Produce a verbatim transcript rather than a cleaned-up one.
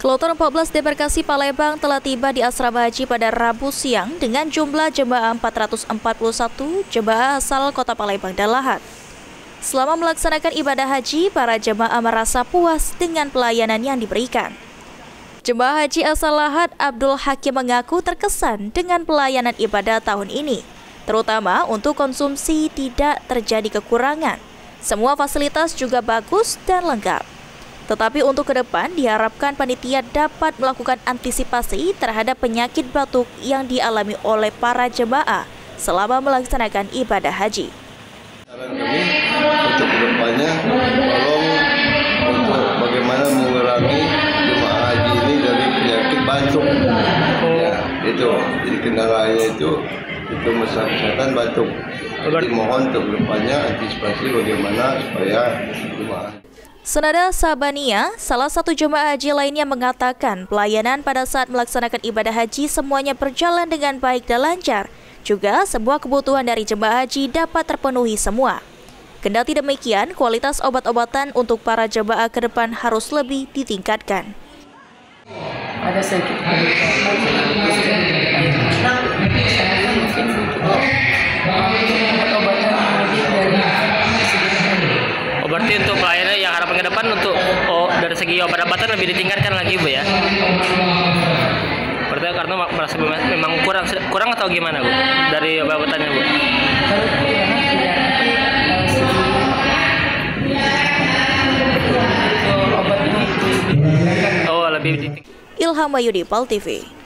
Kloter empat belas Debarkasi Palembang telah tiba di asrama haji pada Rabu siang dengan jumlah jemaah empat ratus empat puluh satu jemaah asal kota Palembang dan Lahat. Selama melaksanakan ibadah haji, para jemaah merasa puas dengan pelayanan yang diberikan. Jemaah haji asal Lahat Abdul Hakim mengaku terkesan dengan pelayanan ibadah tahun ini, terutama untuk konsumsi tidak terjadi kekurangan. Semua fasilitas juga bagus dan lengkap. Tetapi untuk ke depan diharapkan panitia dapat melakukan antisipasi terhadap penyakit batuk yang dialami oleh para jemaah selama melaksanakan ibadah haji. Saran kami untuk kedepannya, tolong untuk bagaimana mengurangi jemaah haji ini dari penyakit batuk. Ya, itu. Jadi kendalanya itu itu masalah kesehatan batuk. Jadi mohon untuk kedepannya antisipasi bagaimana supaya jemaah. Senada Sabania, salah satu jemaah haji lainnya mengatakan pelayanan pada saat melaksanakan ibadah haji semuanya berjalan dengan baik dan lancar. Juga semua kebutuhan dari jemaah haji dapat terpenuhi semua. Kendati demikian, kualitas obat-obatan untuk para jemaah ke depan harus lebih ditingkatkan. Ada sedikit Oh, berarti untuk pelayanan yang harapan ke depan untuk oh, dari segi obat-obatan lebih ditingkatkan lagi, Bu, ya? Berarti karena merasa memang kurang kurang atau gimana, Bu, dari obat-obatannya, Bu? Oh, lebih Ilham Mayudi, Pal T V.